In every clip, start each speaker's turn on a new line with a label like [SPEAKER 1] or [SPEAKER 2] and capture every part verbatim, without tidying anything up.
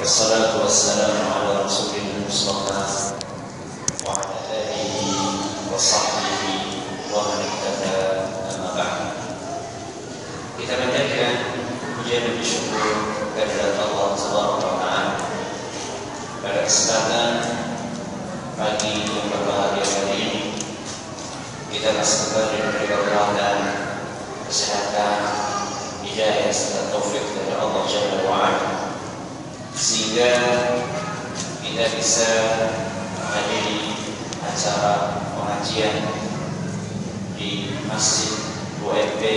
[SPEAKER 1] Wassalatu wassalamu ala rasulillah Mustafa wa ala alihi wa sahbihi wa man ihtada amma ba'd. Kita panjatkan pujian dan syukur kehadirat Allah Subhanahu wa taala pada kesempatan pagi yang berbahagia hari ini. Kita masih kembali diberi kekuatan, kesehatan, hidayah serta taufik dari Allah Jalla wa Ala, sehingga kita bisa menghadiri acara pengajian di Masjid U M P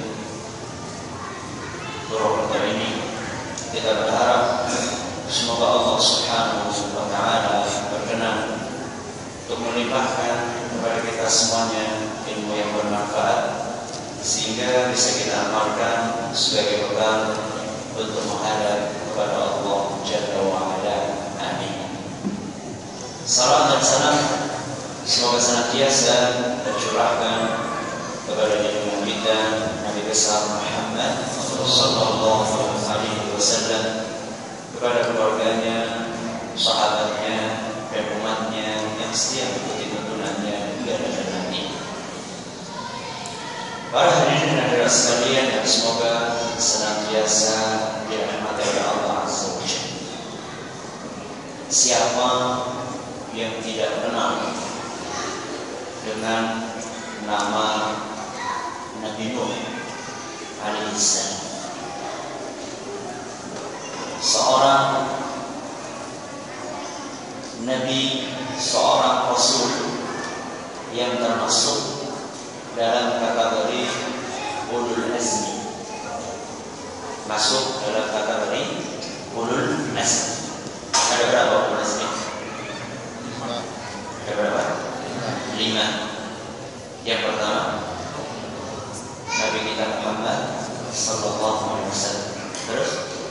[SPEAKER 1] Purwokerto ini. Kita berharap semoga Allah Subhanahu wa taala berkenan untuk melimpahkan kepada kita semuanya ilmu yang bermanfaat, sehingga bisa kita amalkan sebagai bekal untuk menghadap kepada Allah Jalla wa Ala. Amin. Salam dan salam semoga senantiasa tercurahkan kepada junjungan kita Nabi besar Muhammad sallallahu alaihi wasallam, kepada keluarganya, sahabatnya, dan umatnya yang setia mengikuti tuntunannya hingga akhir nanti. Para hadirin dan hadirat sekalian yang semoga senantiasa dirahmati oleh Allah Azza wa Jalla. Siapa yang tidak kenal dengan nama Nabi Nuh alaihissalam, seorang Nabi, seorang Rasul yang termasuk dalam kategori ulul azmi, masuk dalam kategori ulul azmi. Ada berapa ulul azmi? Ada berapa? Lima. Yang pertama Nabi kita Muhammad sallallahu alaihi wasallam. Terus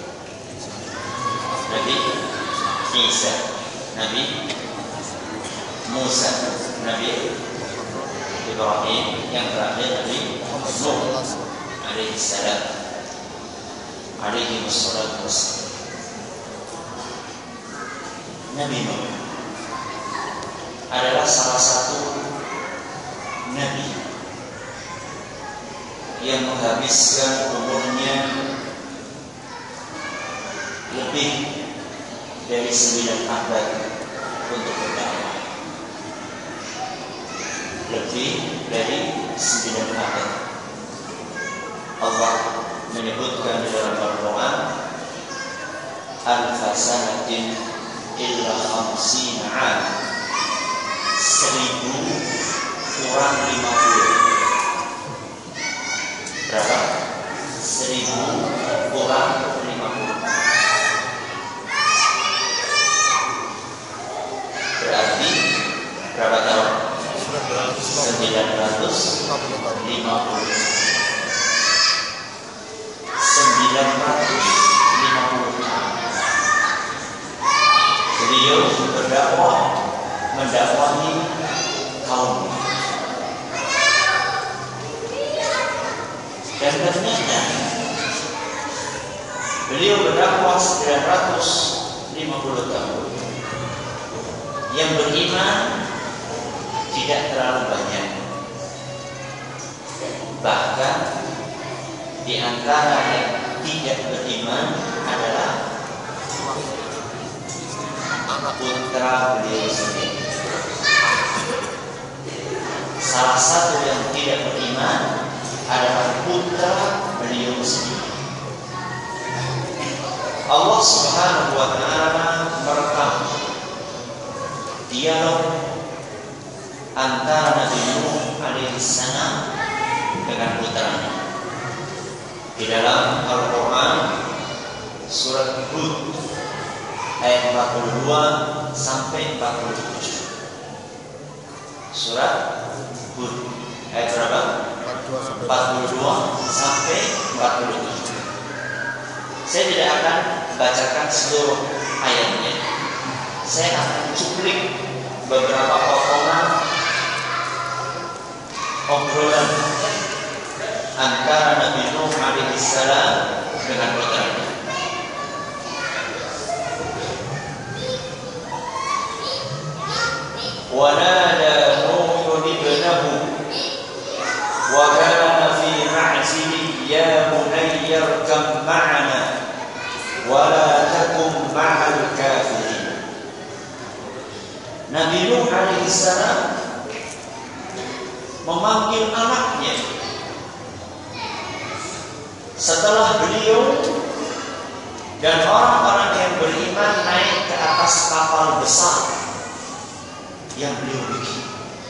[SPEAKER 1] Nabi Isa, Nabi Musa, Nabi Ibrahim, yang terakhir Nabi Nuh alaihi salam alaihi wassalatu wassalam. Nabi Nuh adalah salah satu nabi yang menghabiskan umurnya lebih dari sembilan abad untuk berdakwah. Lebih dari sembilan abad. Allah menyebutkan di dalam Al-Quran, alfa sanatin illa khamsina 'am, seribu kurang lima puluh. Berapa? Seribu kurang lima puluh. Berarti berapa tahun? sembilan ratus lima puluh. sembilan ratus lima puluh tahun beliau berdakwah, mendakwahi kaum. Dan ternyata beliau berdakwah sembilan ratus lima puluh tahun. Yang beriman tidak terlalu banyak. Bahkan di antara yang tidak beriman adalah putra beliau sendiri. Salah satu yang tidak beriman adalah putra beliau sendiri. Allah Subhanahu wa taala merekam dialog antara Nabi Nuh alaihissalam dengan putranya di dalam Al-Quran surat Hud ayat empat puluh dua sampai empat puluh tujuh. Surat Hud ayat berapa? empat puluh dua sampai empat puluh tujuh. Saya tidak akan bacakan seluruh ayatnya. Saya akan cuplik beberapa potongan obrolan antara Nabi Nuh alaihissalam dengan putranya. ونادى نوح ابنه وكان في معزل يا بني اركب معنا ولا تكن مع الكافرين. Nabi Nuh alaihissalam memanggil anaknya setelah beliau dan orang-orang yang beriman naik ke atas kapal besar yang beliau bikin.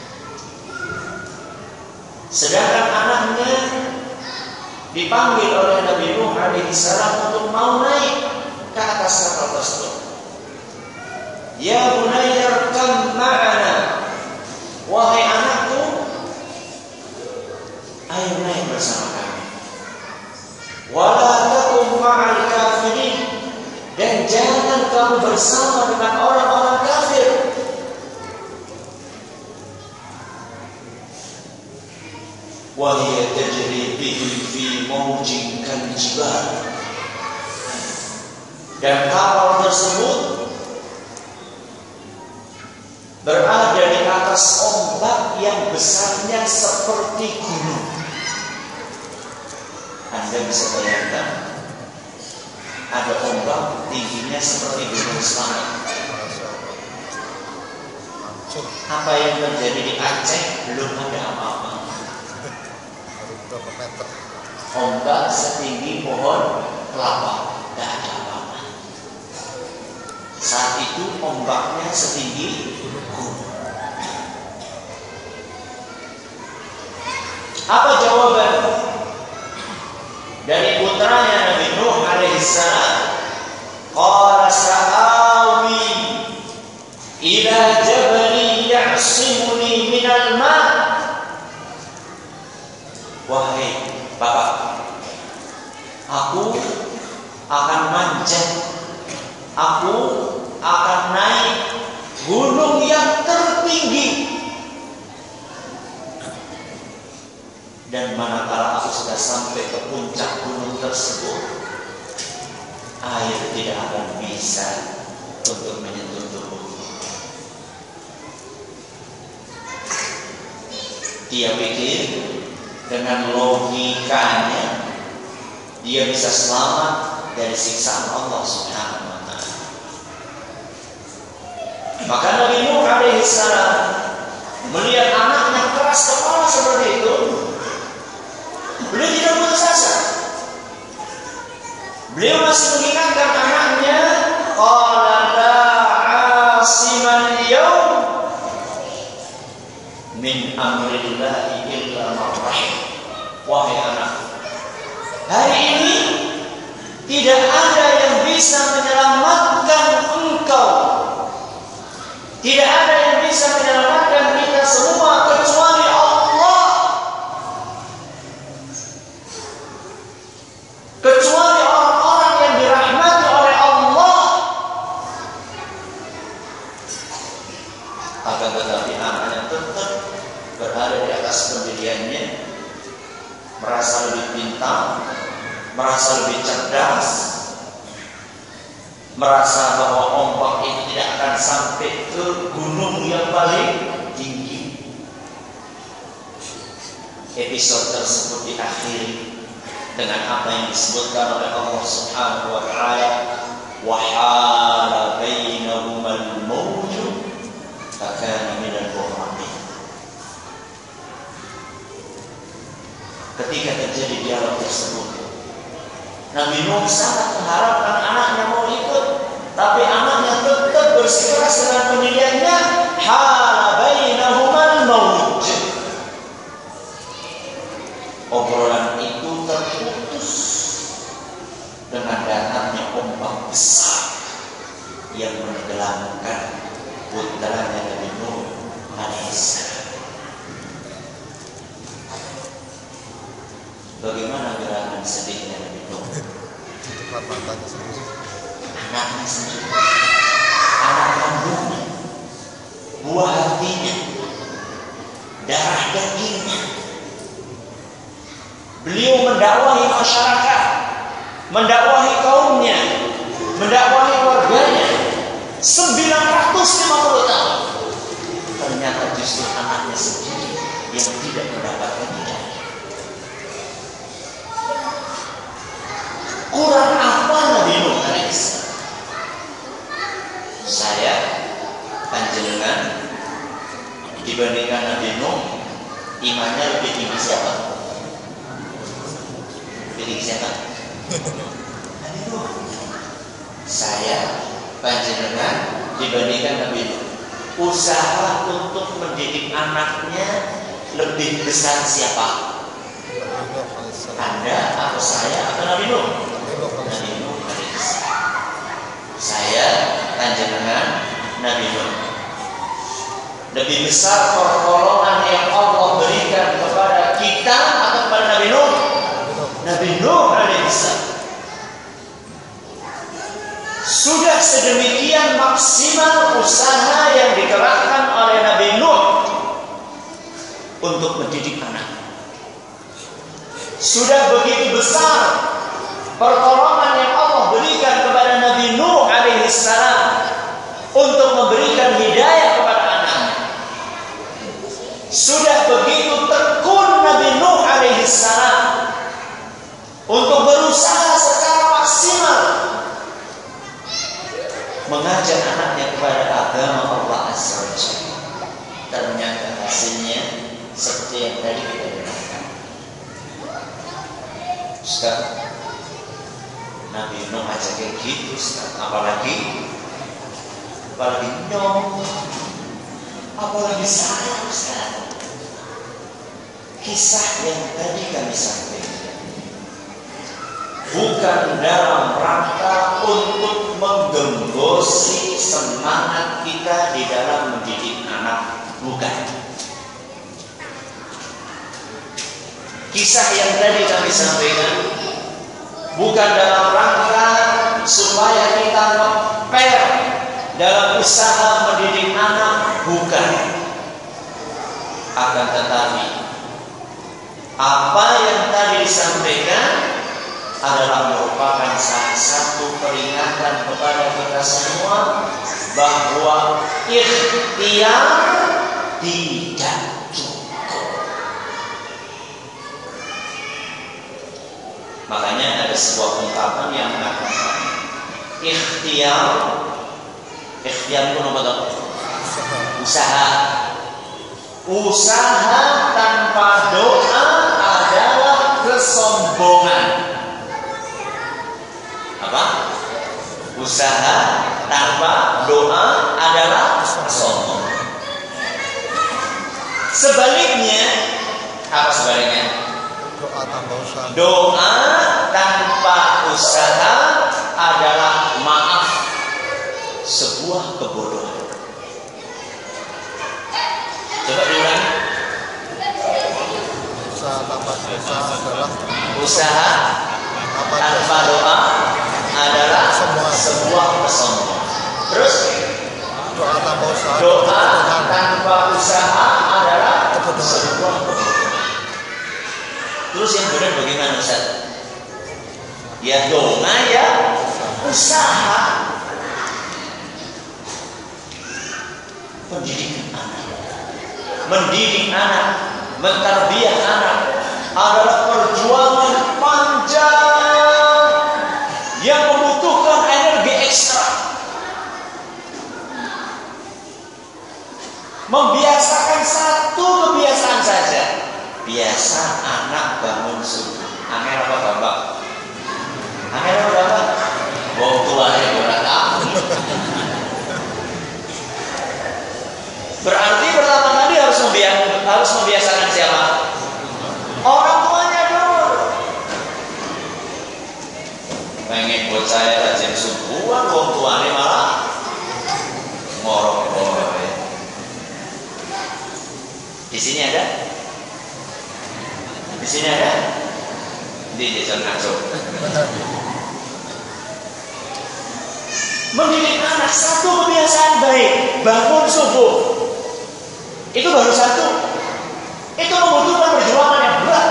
[SPEAKER 1] Sedangkan anaknya dipanggil oleh Nabi Nuh alaihissalam untuk mau naik ke atas kapal tersebut. Ya bunayya irkab ma'ana, wahai anakku, ayo naik bersama kami. Wala takum ma'al kafirin, dan jangan kamu bersama dengan orang-orang kafir. Wa hiya tajri bihim fi mawjin kaljibal, dan kapal tersebut berada di atas ombak yang besarnya seperti gunung. Anda bisa bayangkan, ada ombak tingginya seperti gunung Slamet. Apa yang terjadi di Aceh belum ada apa-apa. Ombak setinggi pohon kelapa, tidak ada apa-apa. Saat itu ombaknya setinggi gunung. Apa jawaban dari putranya Nabi Nuh alaihissalam? Qala sa'awi ila jabalin ya'simuni minal ma'. Wahai bapak, aku akan manjat, aku akan naik gunung yang tertinggi, dan manakala aku sudah sampai ke puncak gunung tersebut, air tidak akan bisa untuk menyentuh tubuhku. Dia pikir dengan logikanya dia bisa selamat dari siksaan Allah Subhanahu wa ta'ala. Maka Nabi Nuh alaihissalam melihat anaknya keras kepala seperti itu, beliau tidak putus asa. Beliau masih mengingatkan anaknya, qala la 'asimal yawm min amrillahi illa man rahim. Wahai anak, hari ini tidak ada yang bisa menyelamatkan engkau, tidak ada yang bisa menyelamatkan kita semua kecuali Allah, kecuali orang-orang yang dirahmati oleh Allah. Akan tetapi anaknya tetap berada di atas pendiriannya, merasa lebih pintar, merasa lebih cerdas, merasa bahwa ombak itu tidak akan sampai ke gunung yang paling tinggi. Episode tersebut diakhiri dengan apa yang disebutkan oleh Allah Subhanahu wa ta'ala, wa hala bainahumal mawju fakana minal mughraqin. Ketika terjadi dialog tersebut, Nabi Nuh sangat mengharapkan anaknya mau ikut, tapi anaknya tetap bersikeras dengan pendiriannya, hala bainahumal mawj. Obrolan itu terputus dengan datangnya ombak besar yang menenggelamkan putranya Nabi Nuh alaihissalam. Bagaimana gerakan sedihnya Nabi Nuh? Anaknya sendiri, anak kandungnya, buah hatinya, darah dagingnya. Beliau mendakwahi masyarakat, mendakwahi kaumnya, mendakwahi warganya sembilan ratus lima puluh tahun. ternyata justru anaknya sendiri yang tidak mendapatkan hidayah. Kurang apa Nabi Nuh alaihissalam? Saya panjenengan dibandingkan Nabi Nuh, imannya lebih tinggi siapa? Lebih tinggi siapa? Nabi Nuh. Saya panjenengan dibandingkan Nabi Nuh, usaha untuk mendidik anaknya lebih besar siapa? Anda atau saya atau Nabi Nuh? Nabi Nuh alaihissalam. Saya panjenengan Nabi Nuh. Lebih besar pertolongan yang Allah berikan kepada kita atau kepada Nabi Nuh? Nabi Nuh alaihissalam. Sudah sedemikian maksimal usaha yang dikerahkan oleh Nabi Nuh untuk mendidik anak. Sudah begitu besar pertolongan yang Allah berikan kepada Nabi Nuh alaihissalam untuk memberikan hidayah kepada anaknya. Sudah begitu tekun Nabi Nuh alaihissalam untuk berusaha secara maksimal mengajak anaknya kepada agama Allah Azza wa Jalla. Ternyata hasilnya seperti yang tadi kita dengarkan. Ustaz, Nabi Nuh aja kayak gitu, Ustaz. Apalagi apalagi Nuh, apalagi saya, Ustaz. Kisah yang tadi kami sampaikan bukan dalam rangka untuk menggembosi semangat kita di dalam mendidik anak, bukan. Kisah yang tadi kami sampaikan bukan dalam rangka supaya kita ngeper dalam usaha mendidik anak, bukan. Akan tetapi apa yang tadi disampaikan adalah merupakan salah satu peringatan kepada kita semua bahwa ikhtiar tidak cukup. Makanya ada sebuah ungkapan yang mengatakan ikhtiar, ikhtiar itu nomor berapa? Usaha. Usaha tanpa doa adalah kesombongan. Apa? Usaha tanpa doa adalah sombong. Sebaliknya, apa sebaliknya?
[SPEAKER 2] Doa tanpa usaha.
[SPEAKER 1] Doa tanpa usaha adalah maaf, sebuah kebodohan. Coba diulangi.
[SPEAKER 2] Usaha tanpa doa adalah
[SPEAKER 1] usaha tanpa doa adalah sebuah kesombongan. Terus
[SPEAKER 2] doa tanpa usaha
[SPEAKER 1] doa tanpa usaha adalah sebuah kebodohan. Terus yang benar bagaimana, Ustaz? Ya doa ya usaha. Pendidikan anak, mendidik anak, mentarbiah anak adalah perjuangan panjang yang membutuhkan energi ekstra. Membiasakan satu kebiasaan saja. Biasa anak bangun subuh. Angel apa Bapak? Angel apa Bapak? Wong tuanya berat amat. Berarti pertama kali harus membiasakan, harus membiasakan siapa? Orang tuanya dulu. Pengen buat saya rajin subuhan, wong tuanya malah ngorok-ngorok. Di sini ada? Di sini ada? Di jajan ngaco. Mendidik anak satu kebiasaan baik, bangun subuh. Itu baru satu. Itu membutuhkan perjuangan yang berat.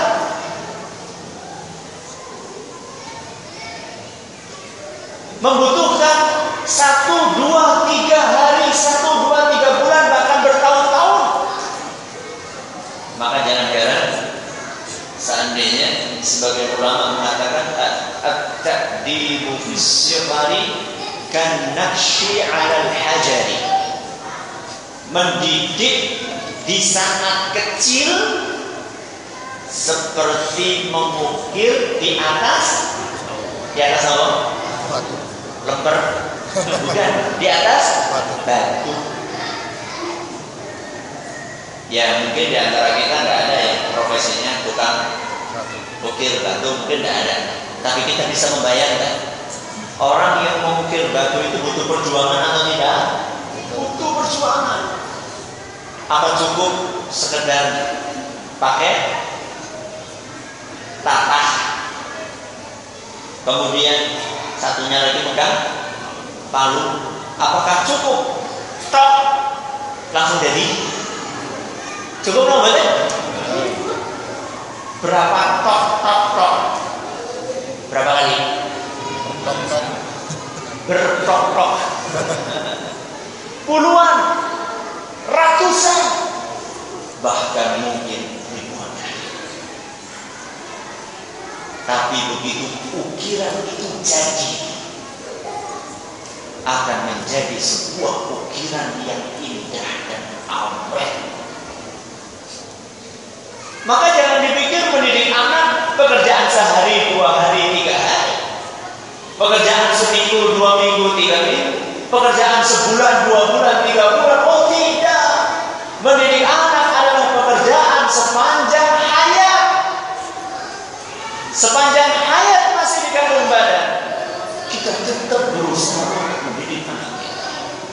[SPEAKER 1] Membutuhkan satu, dua, tiga hari, satu, dua, tiga bulan, bahkan bertahun-tahun sebagian ulama mengatakan at-ta'dibu fis sighari kan naqshi 'alal hajari. Mendidik di sangat kecil seperti mengukir di atas di atas apa?
[SPEAKER 2] Batu.
[SPEAKER 1] Lemper. Bukan, di atas batu. Ya mungkin di antara kita nggak ada yang profesinya tukang ukir batu, mungkin nggak ada. Tapi kita bisa membayangkan orang yang mengukir batu itu butuh perjuangan atau tidak? Butuh perjuangan. Apa cukup sekedar pakai tatah, kemudian satunya lagi pegang palu? Apakah cukup? Tok langsung jadi? Cukup nggak boleh? Berapa tok tok tok? Berapa kali?
[SPEAKER 2] Tok tok.
[SPEAKER 1] Bertok tok. Puluhan, ratusan, bahkan mungkin ribuan kali. Tapi begitu ukiran itu jadi, akan menjadi sebuah ukiran yang indah dan awet. Maka jangan dipikir mendidik anak pekerjaan sehari, dua hari, tiga hari, pekerjaan seminggu, dua minggu, tiga minggu, pekerjaan sebulan, dua bulan, tiga bulan. Oh tidak, mendidik anak adalah pekerjaan sepanjang hayat. Sepanjang hayat masih di kandung badan, kita tetap berusaha untuk mendidik anak kita.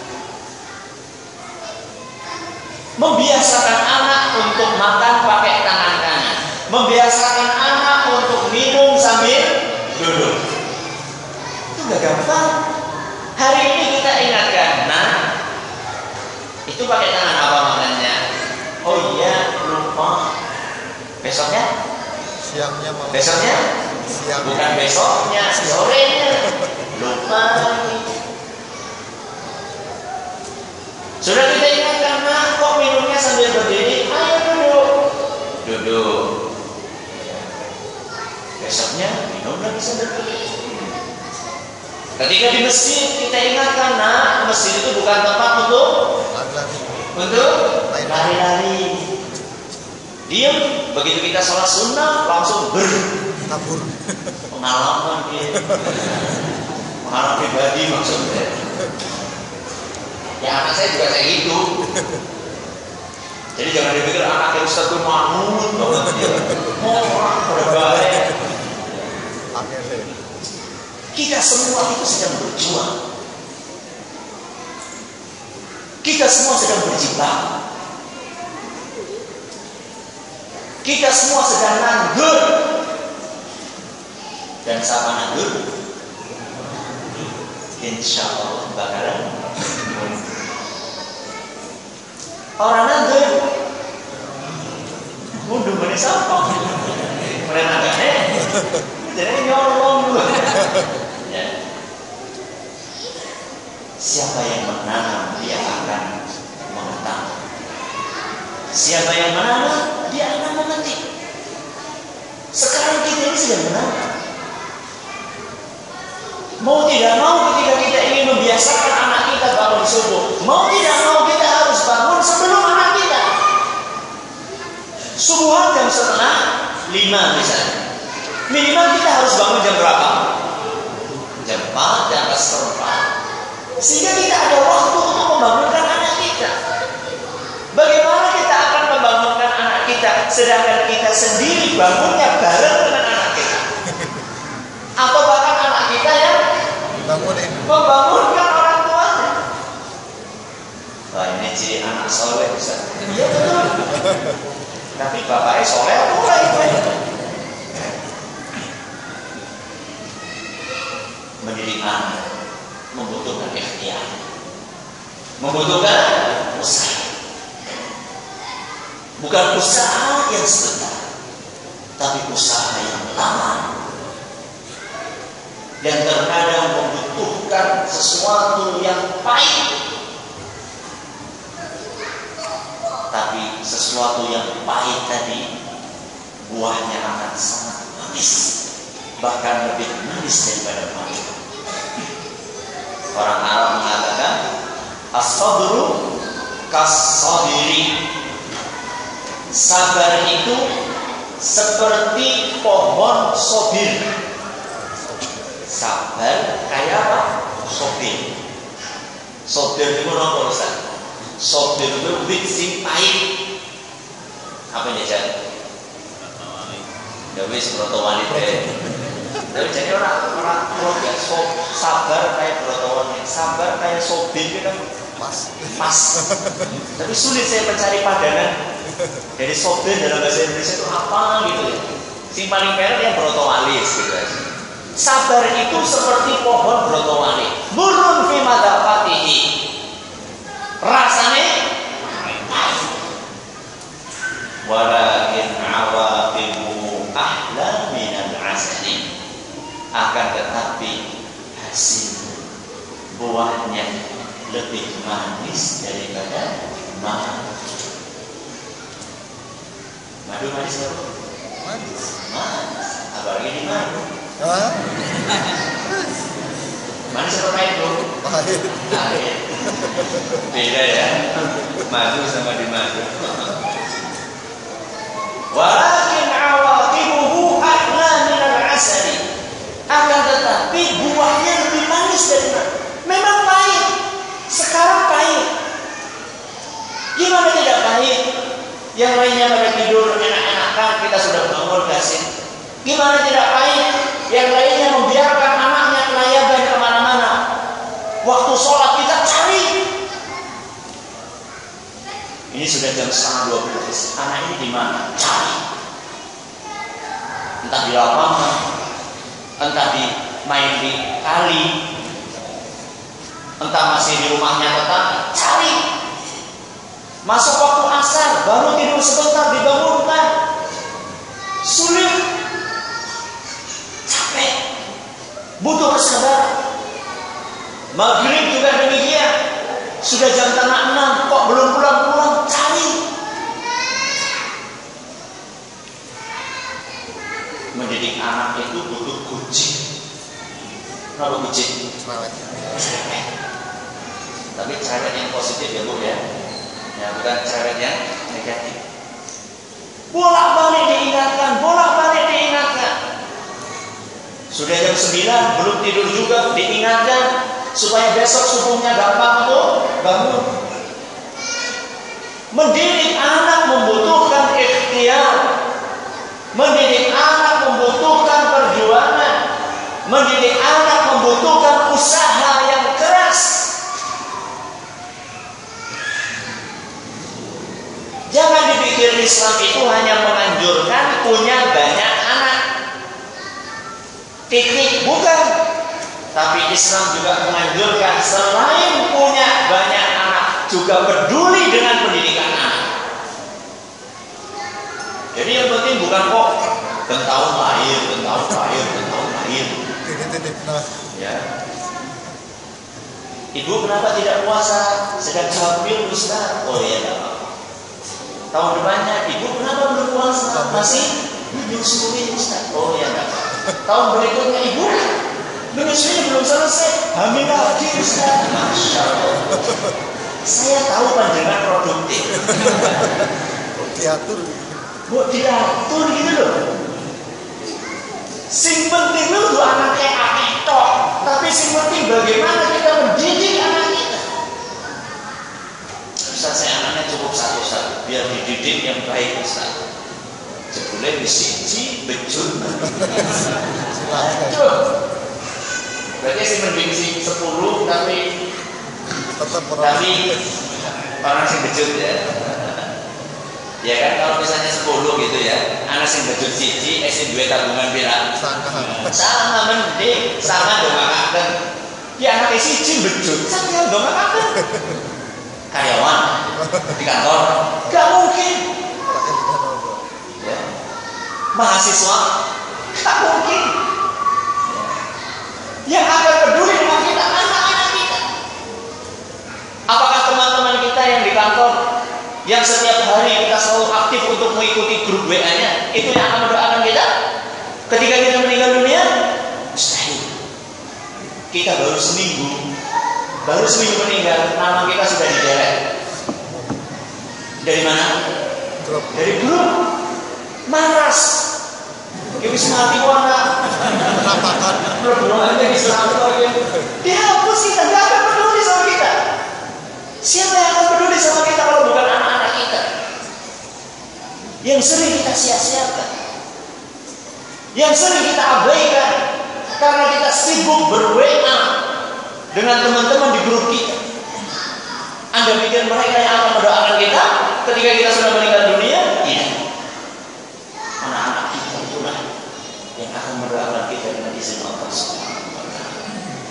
[SPEAKER 1] Membiasakan anak untuk makan pakai tangan kanan, membiasakan anak untuk minum sambil duduk. Itu gak gampang. Hari ini kita ingatkan, nah itu pakai tangan apa makannya? Oh iya, lupa. Besoknya?
[SPEAKER 2] Siangnya mau.
[SPEAKER 1] Besoknya?
[SPEAKER 2] Siang.
[SPEAKER 1] Bukan besoknya, sorenya. Lupa. Sudah kita ingatkan, nah kok minumnya sambil berdiri? Ayo duduk. Duduk. Besoknya minum lagi sambil berdiri. Ketika di masjid kita ingatkan, nah masjid itu bukan tempat untuk
[SPEAKER 2] Lari-lari.
[SPEAKER 1] untuk lari-lari. Diam. Begitu kita sholat sunnah langsung ber
[SPEAKER 2] Tabur.
[SPEAKER 1] pengalaman dia. Pengalaman pribadi maksudnya. Ya anak saya juga kayak gitu. Jadi jangan dipikir anak yang Ustaz itu manut banget dia. Mau orang pada baik.
[SPEAKER 2] Akhirnya.
[SPEAKER 1] Kita semua itu sedang berjuang. Kita semua sedang berjibaku. Kita semua sedang nganggur. Dan sama nganggur, insya Allah bakalan orang nganggur. Mundur mana siapa? Mereka agaknya. Jadi nyolong dulu. Ya. Siapa yang menanam dia akan mengetam. Siapa yang menanam dia akan memetik. Sekarang kita ini sedang menanam. Mau tidak mau ketika kita ingin membiasakan anak kita bangun subuh, mau tidak mau kita harus bangun sebelum anak kita. Subuhan jam setengah lima misalnya. Minimal kita harus bangun jam berapa? Jam empat, jam seperempat. Sehingga kita ada waktu untuk membangunkan anak kita. Bagaimana kita akan membangunkan anak kita sedangkan kita sendiri bangunnya bareng dengan anak kita? Atau bahkan anak kita yang
[SPEAKER 2] Bangunin.
[SPEAKER 1] membangunkan orang tuanya? Wah ini ciri anak soleh bisa. Iya betul. Tapi bapaknya soleh pula itu. Mendidik anak membutuhkan ikhtiar, membutuhkan usaha. Bukan usaha yang sebentar, tapi usaha yang lama. Dan terkadang membutuhkan sesuatu yang pahit. Tapi sesuatu yang pahit tadi buahnya akan sangat manis. manis, bahkan lebih manis daripada madu. Orang Arab mengatakan as-sabru kas-sabiri, sabar itu seperti pohon sobir. Sabar kayak apa? Sobir. Sobir itu apa Ustaz? Sobir itu wit sing pahit. Apa ya Jan? Ya wis broto wali deh. Tapi jadi orang orang orang ya so, sabar kayak broto wali, sabar kayak sobir itu kan
[SPEAKER 2] Mas.
[SPEAKER 1] mas. Tapi sulit saya mencari padanan. Jadi sobir dalam bahasa Indonesia itu apa gitu ya? Sing paling merah yang broto wali gitu aja. Sabar itu seperti pohon broto wali. Burun fi madafatihi. Rasanya pahit. Walakin awaqibuhu ahla minal asali. Akan tetapi hasil buahnya lebih manis daripada madu. Madu manis apa?
[SPEAKER 2] Manis.
[SPEAKER 1] Manis. Apalagi di madu.
[SPEAKER 2] Hah?
[SPEAKER 1] Manis apa pahit bro?
[SPEAKER 2] Pahit.
[SPEAKER 1] Pahit. Beda ya. Madu sama di madu. Walakin awaqibuhu ahla minal asali. Akan tetapi buahnya lebih manis dari madu. Memang pahit. Sekarang pahit. Gimana tidak pahit? Yang lainnya pada tidur enak-enakan, kita sudah bangun kasih. Gimana tidak pahit? Yang lainnya membiarkan anaknya kelayaban kemana-mana. Waktu sholat kita cari. Ini sudah jam setengah dua belas. Anak ini di mana? Cari. Entah di lapangan, entah di main di kali, entah masih di rumahnya tetangga. Cari. Masuk waktu asar, baru tidur sebentar dibangunkan. Sulit. Capek. Butuh kesabaran. Maghrib juga demikian. Sudah jam tengah enam, kok belum pulang-pulang? Cari. Mendidik anak itu butuh kucing. Kenapa kucing?
[SPEAKER 2] Cerewet.
[SPEAKER 1] Cerewet. Tapi cerewet yang positif ya Bu ya. Ya, bukan cerewet yang negatif. Bolak-balik diingatkan, bolak-balik diingatkan. Sudah jam sembilan, belum tidur juga, diingatkan supaya besok subuhnya gampang tuh bangun. Mendidik anak membutuhkan ikhtiar. Mendidik anak membutuhkan perjuangan. Mendidik anak membutuhkan usaha yang keras. Jangan dipikir Islam itu hanya menganjurkan punya banyak anak. Titik, bukan. Tapi Islam juga menganjurkan selain punya banyak anak, juga peduli dengan pendidikan anak. Jadi yang penting bukan kok tahun lahir, tahun lahir, tahun lahir.
[SPEAKER 2] Titik-titik. Nah.
[SPEAKER 1] Ya. Ibu kenapa tidak puasa? Sedang hamil Ustaz. Oh iya enggak apa-apa. Tahun depannya, ibu kenapa belum puasa? Masih menyusui Ustaz. Oh ya enggak. Tahun berikutnya ibu menyusui belum selesai, hamil lagi Ustaz. Masya Allah. Saya tahu panjenengan produktif.
[SPEAKER 2] Diatur.
[SPEAKER 1] Bu diatur gitu loh. Sing penting lu tuh anaknya akeh tok, tapi sing penting bagaimana kita mendidik anak kita. Ustaz, saya anaknya cukup satu-satu, biar dididik yang baik Ustaz. Jebule wis siji bejun. Aduh. Berarti sing mending sing sepuluh tapi
[SPEAKER 2] Tetap orang.
[SPEAKER 1] tapi orang sing bejun ya. Ya kan kalau misalnya sepuluh gitu ya, anak sing bejun siji, eh sing duwe tabungan pira?
[SPEAKER 2] Sama.
[SPEAKER 1] Sama mending, sama dongakaken. Ya anak siji bejun, sampeyan dongakaken. Karyawan di kantor, gak mungkin. Ya. Mahasiswa, gak mungkin. Yang akan peduli dengan kita anak-anak kita. Apakah teman-teman kita yang di kantor, yang setiap hari kita selalu aktif untuk mengikuti grup W A-nya, itu yang akan mendoakan kita? Ketika kita meninggal dunia, mustahil. Kita baru seminggu, baru seminggu meninggal, nama kita sudah diderek. Dari mana?
[SPEAKER 2] Grup.
[SPEAKER 1] Dari grup. Maras. Kewis mati warna.
[SPEAKER 2] Penampakan.
[SPEAKER 1] Belum aja diselamat. Dihapus kita, nggak akan peduli sama kita. Siapa yang akan peduli sama kita kalau bukan anak-anak kita? Yang sering kita sia-siakan, yang sering kita abaikan karena kita sibuk ber-W A dengan teman-teman di grup kita. Anda pikir mereka yang akan mendoakan kita ketika kita sudah meninggal dunia? Tidak. Anak-anak kita itulah yang akan mendoakan kita dengan izin Allah Subhanahu wa Ta'ala.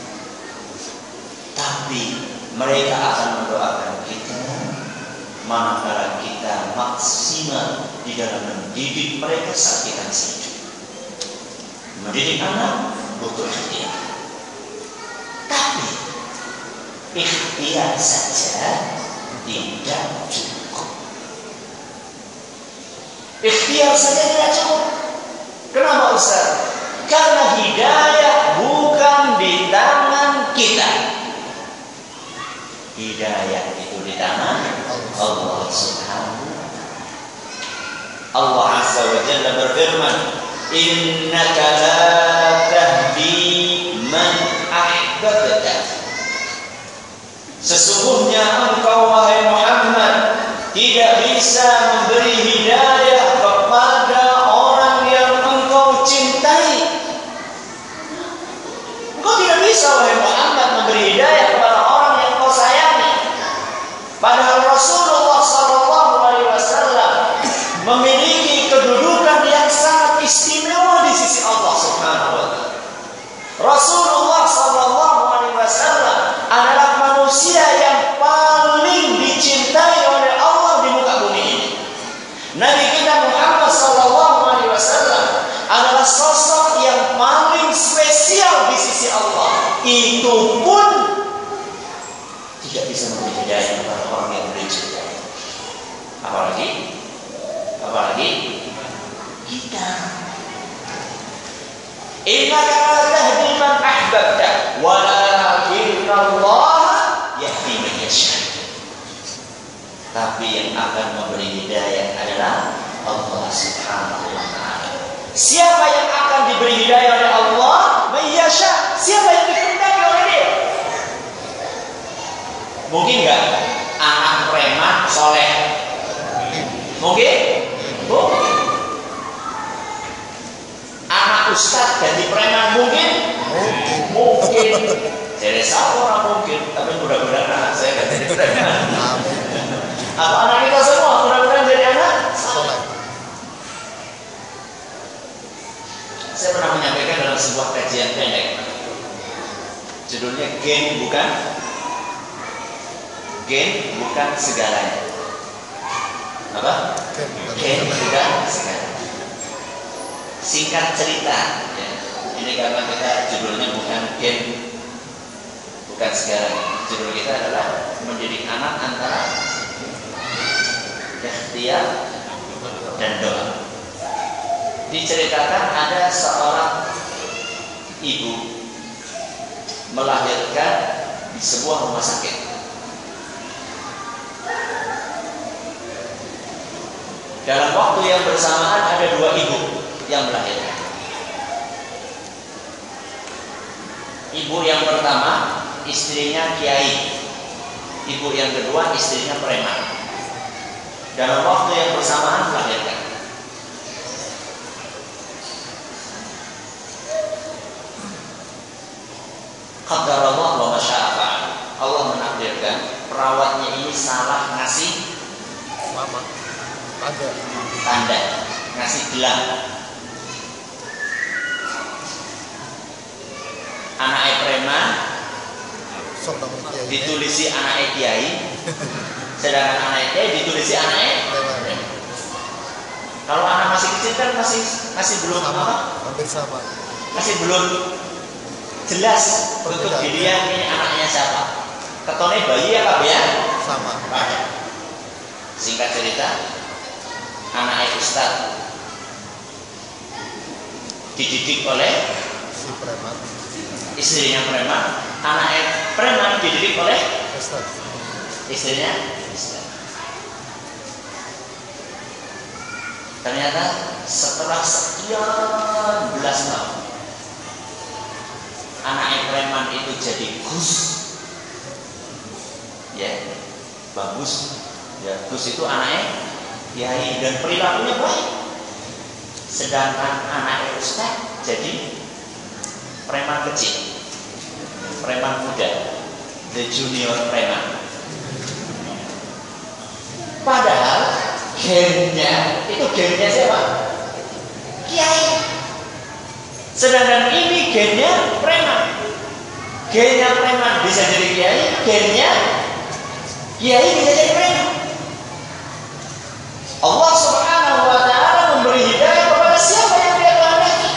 [SPEAKER 1] Tapi mereka akan mendoakan kita manakala kita maksimal di dalam mendidik mereka saat kita masih hidup. Mendidik anak butuh ikhtiar. Tapi ikhtiar saja tidak cukup. Ikhtiar saja tidak cukup. Kenapa Ustaz? Karena hidayah bukan di tangan kita. Hidayah itu di tangan Allah Subhanahu wa Ta'ala. Allah Azza wa Jalla berfirman, "Innaka la tahdi man ahbabta." Sesungguhnya engkau wahai Muhammad tidak bisa memberi hidayah kepada orang yang engkau cintai. Engkau tidak bisa wahai Muhammad memberi hidayah kepada orang yang engkau sayangi. Padahal Rasulullah Sallallahu Alaihi Wasallam memiliki kedudukan yang sangat istimewa di sisi Allah Subhanahu Wa Taala. Rasulullah Sallallahu Alaihi Wasallam adalah manusia yang paling dicintai oleh Allah di muka bumi ini. Nabi kita Muhammad Sallallahu Alaihi Wasallam adalah sosok yang paling spesial di sisi Allah. Itu pun tidak bisa memberi hidayah kepada orang yang dicintai. Apalagi, apalagi kita. Innaka la tahdi man ahbabta, walakinna Allah yahdi man yasha. Tapi yang akan memberi hidayah adalah Allah Subhanahu wa Ta'ala. Siapa yang akan diberi hidayah oleh Allah? Man yasha. Siapa yang dikehendaki oleh Dia? Mungkin enggak anak preman soleh? Mungkin? Mungkin. Anak ustaz jadi preman mungkin?
[SPEAKER 2] Mungkin.
[SPEAKER 1] Mungkin. Jadi siapa orang mungkin? Tapi mudah-mudahan anak saya nggak jadi preman. Atau anak kita semua mudah-mudahan jadi anak soleh. Saya pernah menyampaikan dalam sebuah kajian pendek. Judulnya Gen bukan Gen bukan segalanya. Apa? Gen bukan segalanya. Singkat cerita, ya. Ini karena kita judulnya bukan Gen bukan segalanya. Judul kita adalah mendidik anak antara ikhtiar dan doa. Diceritakan ada seorang ibu melahirkan di sebuah rumah sakit. Dalam waktu yang bersamaan ada dua ibu yang melahirkan. Ibu yang pertama istrinya kiai, ibu yang kedua istrinya preman. Dalam waktu yang bersamaan melahirkan. Qadarullah wa masya'a fa'al. Allah menakdirkan perawatnya ini salah ngasih
[SPEAKER 2] Mama. Tanda.
[SPEAKER 1] tanda, ngasih gelang. Anaknya preman
[SPEAKER 2] Sok namun kiai.
[SPEAKER 1] ditulisi anaknya kiai, sedangkan anaknya kiai ditulisi anaknya.
[SPEAKER 2] Preman.
[SPEAKER 1] Kalau anak masih kecil kan masih masih belum
[SPEAKER 2] Sama.
[SPEAKER 1] apa?
[SPEAKER 2] Hampir sama.
[SPEAKER 1] Masih belum jelas untuk
[SPEAKER 2] Perbedaan.
[SPEAKER 1] dilihat ini anaknya siapa. Ketone bayi ya Pak ya?
[SPEAKER 2] Sama.
[SPEAKER 1] Pada. Singkat cerita, anaknya Ustaz dididik oleh
[SPEAKER 2] Si preman.
[SPEAKER 1] istrinya preman, anaknya preman dididik oleh
[SPEAKER 2] Ustaz.
[SPEAKER 1] istrinya Islam. Ternyata setelah sekian belas tahun, anaknya preman itu jadi Gus. Ya, bagus. Ya, Gus itu anaknya kiai dan perilakunya baik. Sedangkan anaknya Ustaz jadi preman kecil, preman muda, the junior preman. Padahal gennya itu gennya siapa? Kiai. Sedangkan ini gennya preman. Gennya preman bisa jadi kiai, gennya kiai bisa jadi preman. Allah Subhanahu wa taala memberi hidayah kepada siapa yang dia kehendaki.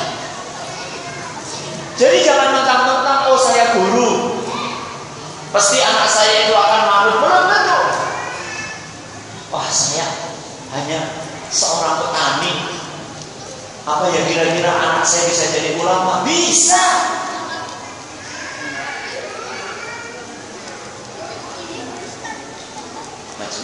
[SPEAKER 1] Jadi jangan mentang-mentang oh saya guru, pasti anak saya itu akan malu. Belum tentu. Wah, saya hanya seorang petani. Apa ya kira-kira anak saya bisa jadi ulama? Bisa. Maju.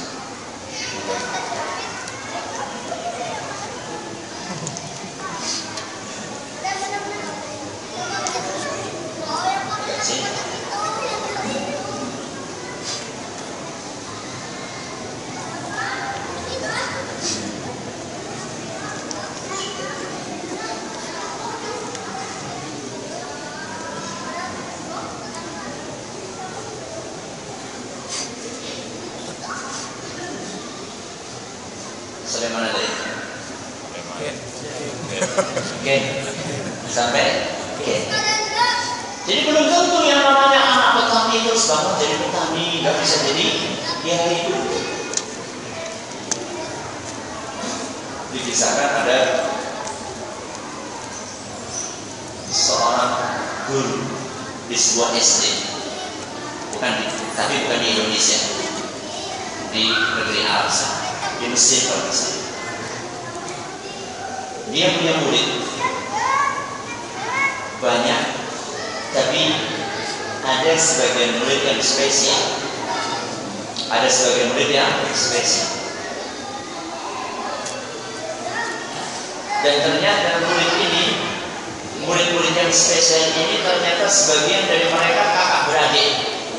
[SPEAKER 1] Sampai mana tadi? Oke, sampai oke. Jadi belum tentu yang namanya anak petani terus bangun jadi petani, nggak bisa jadi ya itu. Dikisahkan ada seorang guru di sebuah S D, bukan di, tapi bukan di Indonesia, di negeri Arab, di Mesir kalau misalnya. Dia punya murid banyak, tapi ada sebagian murid yang spesial, ada sebagian murid yang spesial. Dan ternyata murid ini, murid-murid yang spesial ini ternyata sebagian dari mereka kakak beradik.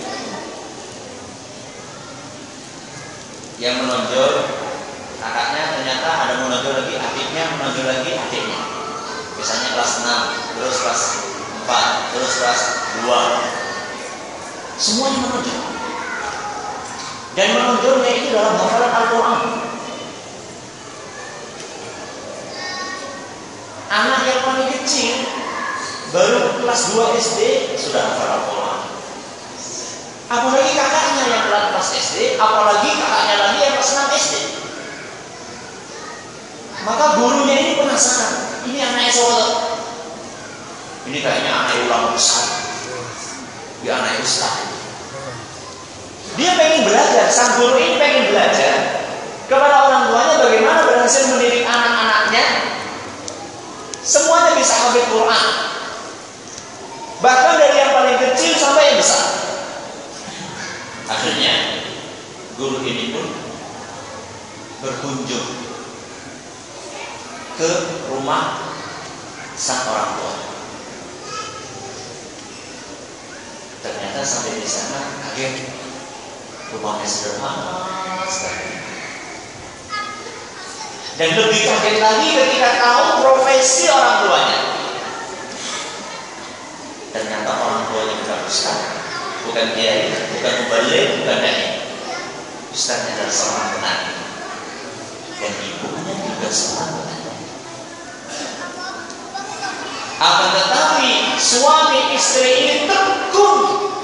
[SPEAKER 1] Yang menonjol kakaknya ternyata ada menonjol lagi adiknya, menonjol lagi adiknya. Misalnya kelas enam, terus kelas empat, terus kelas dua. Semuanya menonjol. Dan menonjolnya itu dalam hafalan Al-Quran. Anak yang paling kecil baru kelas dua S D sudah hafal Al-Quran. Apalagi kakaknya yang kelas S D, apalagi kakaknya lagi yang kelas enam S D. Maka gurunya ini penasaran, ini anaknya siapa? Ini kayaknya anak ulama besar, dia anak ustaz. Dia pengen belajar, sang guru ini pengen belajar kepada orang tuanya bagaimana berhasil mendidik anak-anaknya semuanya bisa hafal Quran, bahkan dari yang paling kecil sampai yang besar. Akhirnya guru ini pun berkunjung ke rumah sang orang tua. Ternyata sampai di sana kaget, rumahnya sederhana sekali. Dan lebih kaget lagi ketika tahu profesi orang tuanya. Ternyata orang tuanya bukan ustaz, bukan kiai, bukan mubalik, bukan dai. Ustaznya adalah seorang petani, dan ibunya juga seorang petani. Akan tetapi suami istri ini tekun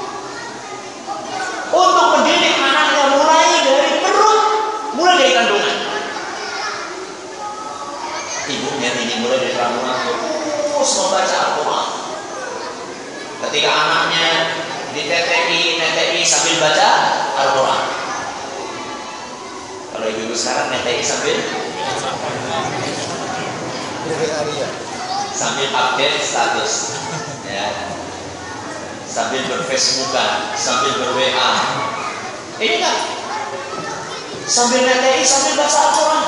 [SPEAKER 1] untuk mendidik anaknya mulai dari perut, mulai dari kandungan. Ibunya ini mulai dari kandungan terus membaca Al-Quran. Ketika anaknya ditetei, netei sambil baca Al-Quran. Kalau ibu-ibu sekarang netei sambil
[SPEAKER 2] Dari Arya.
[SPEAKER 1] sambil update status, ya, sambil berfacebookan, sambil ber-W A. Ini kan sambil N T I, sambil baca Al-Quran.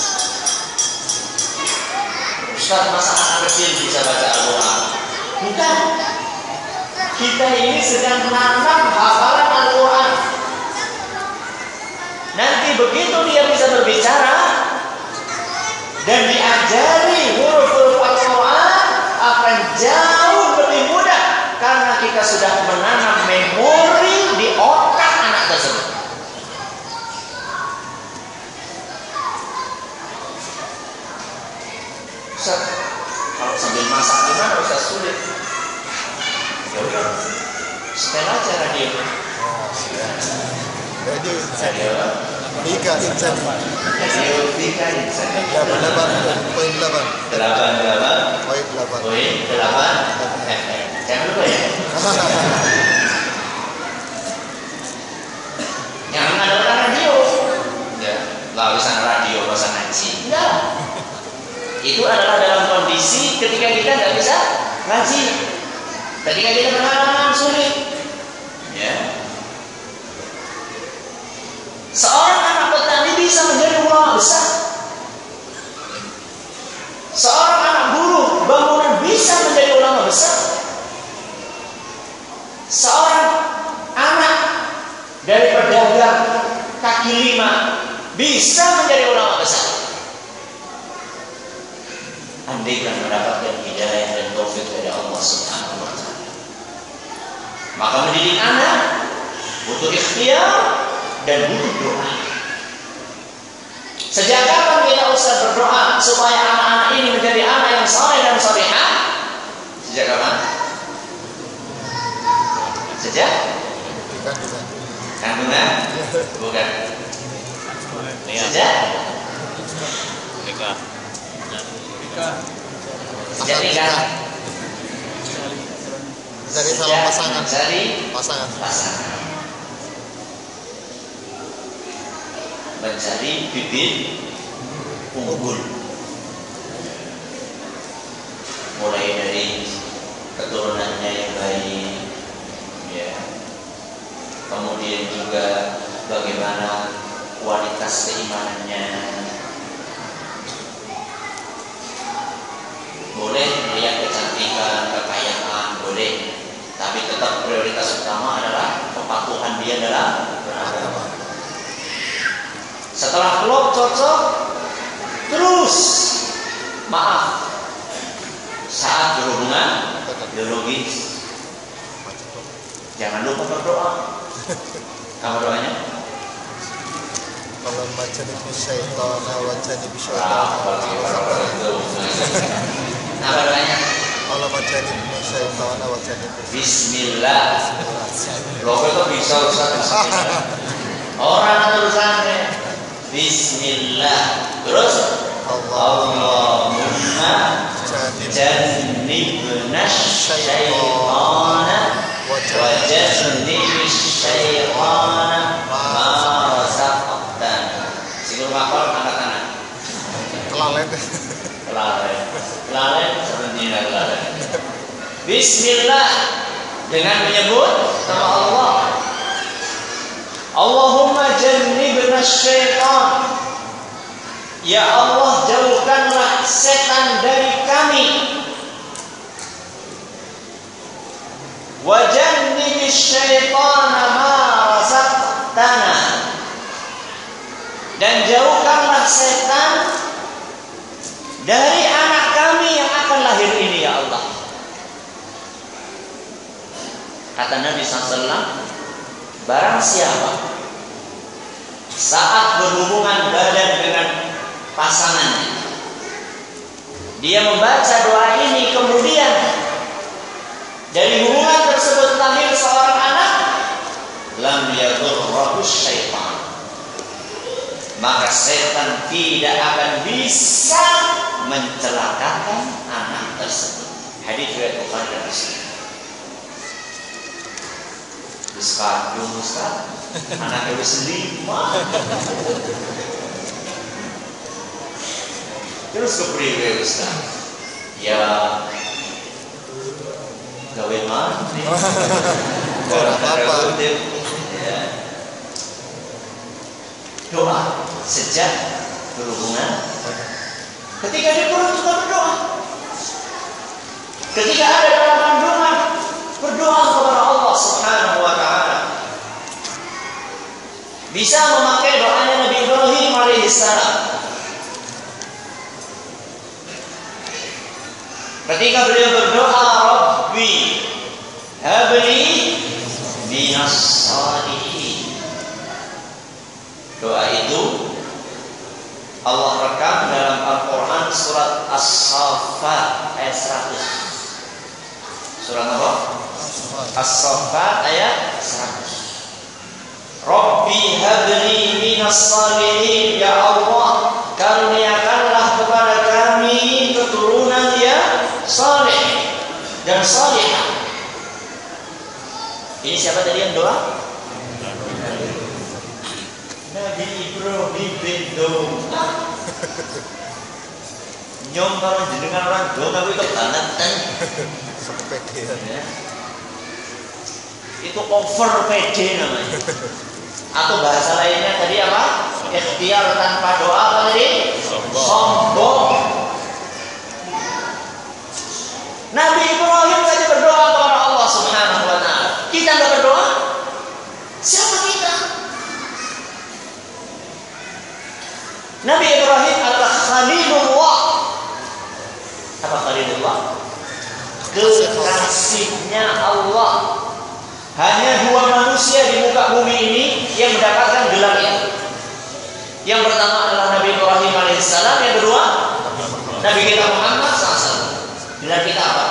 [SPEAKER 1] Ustaz, masa anak kecil bisa baca Al-Quran? Bukan. Kita ini sedang menanam hafalan Al-Quran. Nanti begitu dia bisa berbicara dan diajari huruf-huruf Al-Quran, akan jauh lebih mudah karena kita sudah menanam memori di otak anak tersebut. Ustaz, kalau sambil masak gimana Ustaz? Sulit. Ya udah, setel aja radio.
[SPEAKER 2] Radio
[SPEAKER 1] Radio
[SPEAKER 2] Tiga Insan.
[SPEAKER 1] Radio Tiga Insan.
[SPEAKER 2] Delapan delapan poin delapan.
[SPEAKER 1] Delapan delapan
[SPEAKER 2] Poin delapan.
[SPEAKER 1] poin delapan. Jangan lupa ya. Jangan ada orang radio. Ya, lawisan radio bahasa ngaji. Enggak. Itu adalah dalam kondisi ketika kita nggak bisa ngaji. Ketika kita berhalangan sulit. Ya. Seorang anak petani bisa menjadi ulama besar. Seorang anak buruh bangunan bisa menjadi ulama besar. Seorang anak dari pedagang kaki lima bisa menjadi ulama besar. Andai kan mendapatkan hidayah dan taufik dari Allah Subhanahu wa taala. Maka mendidik anak butuh ikhtiar dan butuh doa. Sejak kapan kita Ustaz berdoa supaya anak-anak ini menjadi anak yang saleh dan salihah? Sejak kapan? Sejak? Kandungan? Bukan. Sejak?
[SPEAKER 3] Nikah.
[SPEAKER 1] Sejak nikah.
[SPEAKER 2] Mencari sama pasangan.
[SPEAKER 1] Mencari
[SPEAKER 2] Pasangan.
[SPEAKER 1] pasangan. Mencari bibit unggul. Mulai dari keturunannya yang baik, ya. Kemudian juga bagaimana kualitas keimanannya. Boleh melihat kecantikan, kekayaan, boleh. Tapi tetap prioritas utama adalah kepatuhan dia dalam beragama. Setelah klop cocok, terus maaf saat berhubungan biologis, jangan lupa berdoa. Kamu doanya?
[SPEAKER 2] Kalau macam itu syaitan, wajah itu syaitan.
[SPEAKER 1] Apa doanya?
[SPEAKER 2] Kalau macam itu syaitan, wajah itu.
[SPEAKER 1] Bismillah. Logo itu bisa Ustaz. Orang tulisannya Bismillah. Terus Allahumma jannibna syaitana wa jannibish syaitana ma razaqtana. Sing makol angkat tangan.
[SPEAKER 2] Kelalen.
[SPEAKER 1] Kelalen. Kelalen seperti kelalen. Bismillah dengan menyebut nama Allah. Allahumma jannibna syaitan. Ya Allah, jauhkanlah setan dari kami. Wa jannibish syaitana ma razaqtana. Dan jauhkanlah setan dari anak kami yang akan lahir ini, ya Allah. Kata Nabi sallallahu alaihi wasallam, barang siapa saat berhubungan badan dengan pasangannya, dia membaca doa ini, kemudian dari hubungan tersebut lahir seorang anak, lam yadurruhu syaitan, maka setan tidak akan bisa mencelakakan anak tersebut. Hadis riwayat Bukhari dan Muslim. Diskadung Ustaz, anaknya wis lima. Terus kepriwe Ustaz? Ya gawe mana?
[SPEAKER 2] Ora apa-apa.
[SPEAKER 1] Ya. Doa sejak berhubungan. Ketika di perut juga berdoa. Ketika ada dalam kandungan berdoa kepada Allah Subhanahu wa taala. Bisa memakai doanya Nabi Ibrahim alaihissalam. Ketika beliau berdoa, Rabbi habli minas shalihin. Doa itu Allah rekam dalam Al-Quran surat As-Saffat ayat seratus. Surat apa? As-Saffat ayat seratus. Rabbi habli minas shalihin. Ya Allah, karuniakanlah kepada kami keturunan yang saleh dan salihah. Ini siapa tadi yang doa? Nabi Ibrahim bin Dom. Nyom kalau jenengan orang dong aku itu kebangetan.
[SPEAKER 2] Sepedean.
[SPEAKER 1] Ya. Itu over pede namanya. Atau bahasa lainnya tadi apa? Ikhtiar tanpa doa apa tadi? Sombong. Nabi Ibrahim saja berdoa kepada Allah Subhanahu wa taala. Kita enggak berdoa? Siapa kita? Nabi Ibrahim adalah Khalilullah. Apa Khalilullah? Kekasihnya Allah. Hanya dua manusia di muka bumi ini yang mendapatkan gelar itu. Yang pertama adalah Nabi Ibrahim alaihissalam, yang kedua Nabi kita Muhammad shallallahu alaihi wasallam. Gelar kita apa?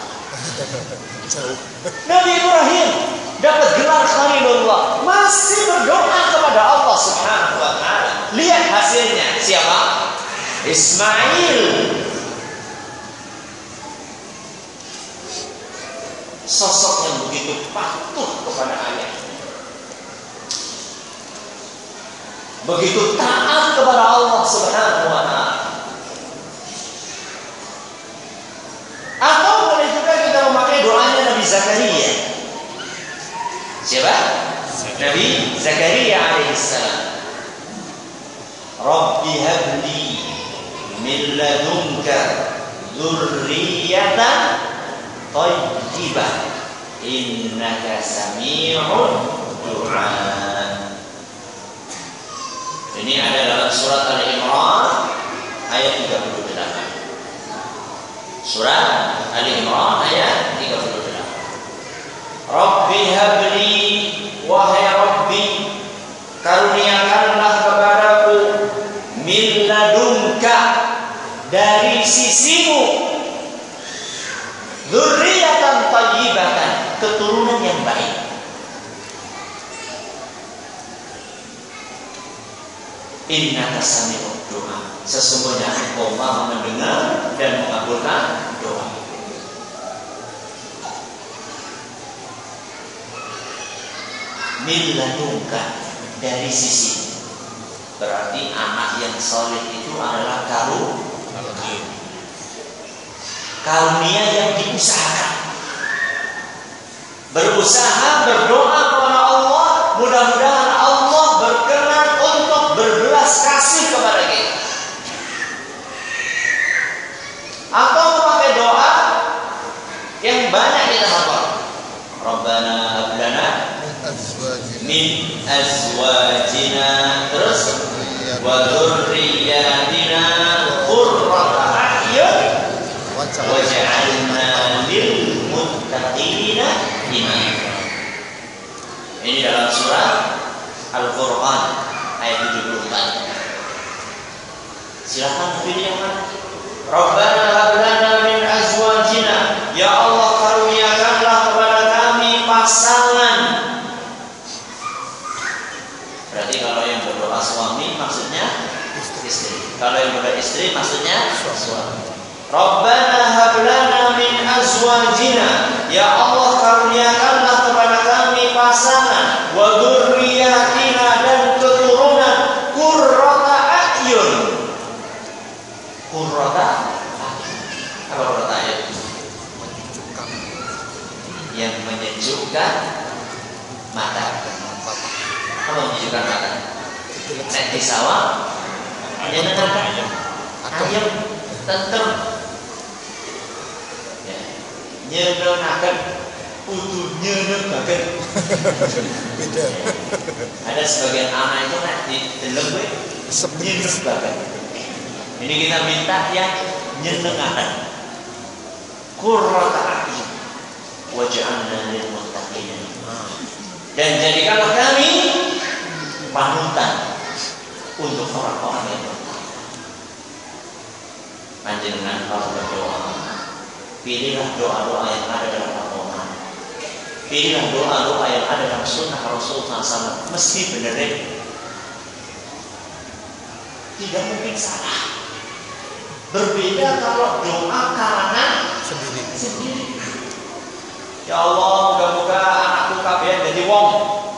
[SPEAKER 1] Nabi Ibrahim dapat gelar Khalilullah, masih berdoa kepada Allah Subhanahu wa taala. Lihat hasilnya, siapa? Ismail. Sosok yang begitu patuh kepada ayah, begitu taat kepada Allah Subhanahu wa taala. Atau boleh juga kita memakai doanya Nabi Zakaria. Siapa? Nabi Zakaria alaihissalam. Rabbi habli min ladunka dzurriyyatan thayyibah innaka sami'ud du'a. Ini ada dalam surat Al-Imran ayat tiga puluh delapan. Surat Al-Imran ayat tiga puluh delapan. Rabbi habli, wahai Rabbi, karuniakanlah kepadaku min ladunka, dari sisimu, dzurriyyatan thayyibatan, keturunan yang baik. Innaka sami'ud du'a, sesungguhnya Engkau Maha mendengar dan mengabulkan doa. Min ladunka, dari sisi, berarti anak yang saleh itu adalah karunia, karunia yang diusahakan. Berusaha, berdoa kepada Allah, mudah-mudahan Allah berkenan untuk berbelas kasih kepada kita. Atau memakai doa yang banyak kita hafal. Rabbana hab lana min azwajina, terus wa dzurriyyatina qurrata a'yun waj'alna lil muttaqina imama. Ini dalam surah Al-Qur'an ayat tujuh puluh empat. Silakan pilih yang mana. Rabbana hab lana min azwajina, ya Allah karuniakanlah kepada kami pasangan. Berarti kalau yang berdoa suami maksudnya istri. Kalau yang berdoa istri maksudnya suami. Rabbana hab lana min azwajina, ya Allah karuniakanlah kepada kami pasangan, wa dzurriyyatina, dan keturunan, qurrata a'yun. Qurrata a'yun. Apa yang menyejukkan mata. Apa menyejukkan mata? Nek di sawah nyenengkan ayam tentrem. Ya, nyenengkan kudu nyenengkan.
[SPEAKER 2] Beda.
[SPEAKER 1] Ada sebagian anak itu nek di deleng kowe nyenengkan. Ini kita minta yang nyenengkan. Qurrata a'yun waj'alna lil muttaqin. Dan jadikanlah kami panutan untuk orang-orang yang bertakwa. Panjenengan kalau berdoa, pilihlah doa-doa yang ada dalam Al-Quran. Pilihlah doa-doa yang ada dalam sunnah Rasul sallallahu alaihi wasallam. Mesti benar deh. Tidak mungkin salah. Berbeda kalau doa karangan
[SPEAKER 2] Sendiri.
[SPEAKER 1] sendiri. Ya Allah, moga-moga anakku kabeh jadi wong.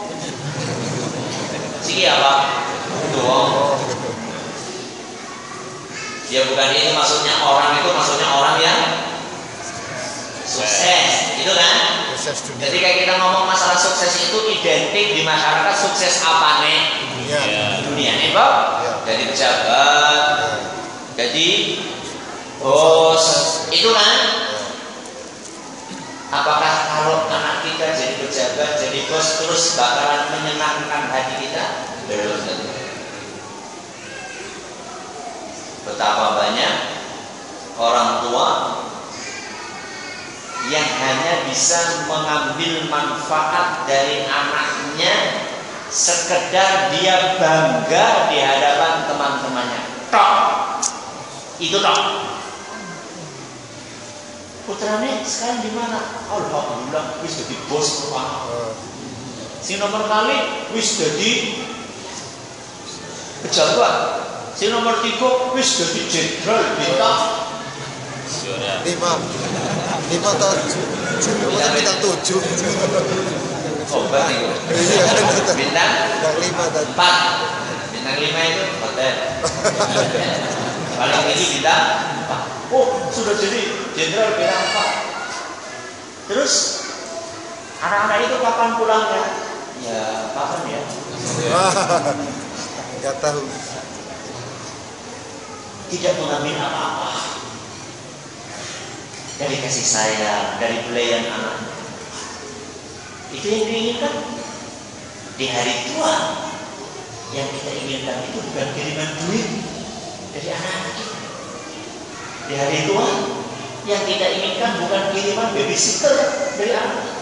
[SPEAKER 1] Siki apa? Itu wong. Ya bukan itu maksudnya, orang itu maksudnya orang yang sukses, itu kan?
[SPEAKER 2] Sukses dunia.
[SPEAKER 1] Ketika kita ngomong masalah sukses itu identik di masyarakat sukses apa nih?
[SPEAKER 2] Dunia.
[SPEAKER 1] Dunia nih, Pak.
[SPEAKER 2] Ya.
[SPEAKER 1] Jadi pejabat,
[SPEAKER 2] Ya.
[SPEAKER 1] jadi bos, itu kan? Apakah kalau anak kita jadi pejabat, jadi bos terus bakalan menyenangkan hati kita? Belum tentu. Betapa banyak orang tua yang hanya bisa mengambil manfaat dari anaknya sekedar dia bangga di hadapan teman-temannya. Tok. Itu tok. Putrane sekarang di mana? Alhamdulillah wis jadi bos rumah. Si nomor kali wis jadi pejabat. Si nomor tiga wis jadi jenderal bintang.
[SPEAKER 2] Lima. Lima atau tujuh. Bintang tujuh.
[SPEAKER 1] Obat itu.
[SPEAKER 2] Iya.
[SPEAKER 1] Bintang
[SPEAKER 2] Bintang lima dan
[SPEAKER 1] empat. Bintang lima itu hotel. Paling tinggi bintang empat. Oh, sudah jadi jenderal bintang empat. Terus anak-anak itu kapan pulangnya? Ya, kapan ya?
[SPEAKER 2] nggak tahu.
[SPEAKER 1] Tidak mengambil apa-apa dari kasih sayang, dari belayan anaknya. Itu yang diinginkan. Di hari tua yang kita inginkan itu bukan kiriman duit dari anak-anak kita. Di hari tua yang kita inginkan bukan kiriman babysitter dari anak kita.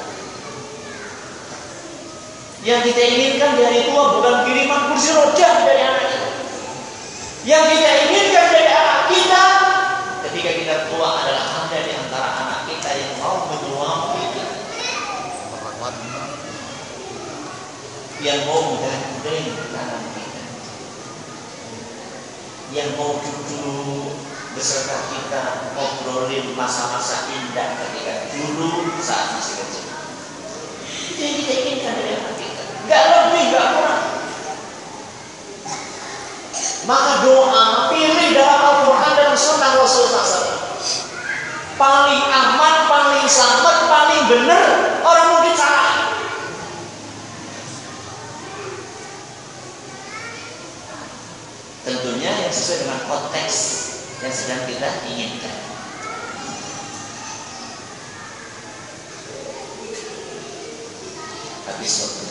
[SPEAKER 1] Yang kita inginkan di hari tua bukan kiriman kursi roda dari anak kita. Yang kita inginkan dari anak kita ketika kita tua adalah ada di antara anak kita yang mau menyuapi kita,
[SPEAKER 2] Merawat.
[SPEAKER 1] yang mau menggandeng tangan kita, yang mau duduk beserta kita ngobrolin masa-masa indah ketika dulu saat masih kecil. Itu yang kita inginkan dari anak kita. Gak lebih, gak kurang. Maka doa pilih dalam Al-Quran dan Sunnah Rasul sallallahu alaihi wasallam. Paling aman, paling selamat, paling benar. Orang mungkin salah. Tentunya yang sesuai dengan konteks yang sedang kita inginkan. Habis waktu.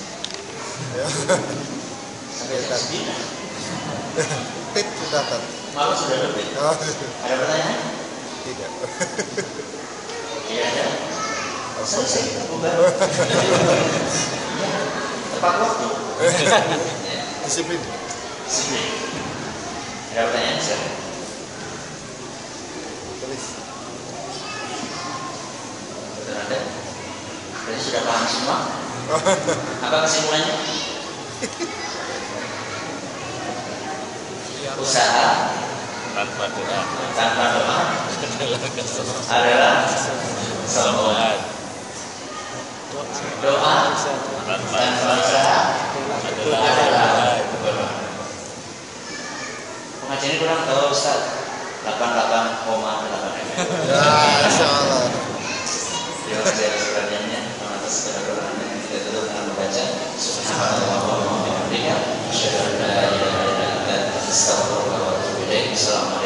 [SPEAKER 1] Sampai jam sembilan.
[SPEAKER 2] Tip sudah tak.
[SPEAKER 1] Malu sudah lebih.
[SPEAKER 2] Oh,
[SPEAKER 1] Ada pertanyaan?
[SPEAKER 2] tidak.
[SPEAKER 1] Tidak ada. Selesai. Bubar. Ya, tepat waktu.
[SPEAKER 2] Disiplin.
[SPEAKER 1] Sini. Ada pertanyaan siapa?
[SPEAKER 2] Tulis.
[SPEAKER 1] Betul ada? Berarti sudah paham semua? Apa kesimpulannya? Usaha
[SPEAKER 3] tanpa doa
[SPEAKER 1] tanpa doa adalah sombong. Doa tanpa usaha adalah bodoh. Pengajian ini kurang tahu Ustaz. delapan puluh delapan koma delapan.
[SPEAKER 2] Ya, insya Allah.
[SPEAKER 1] Terima kasih atas perhatiannya. segala kekurangan kita tutup dengan membaca Subhanallah wa bihamdihi asyhadu an la ilaha illa anta astaghfiruka wa atubu ilaik. Assalamualaikum.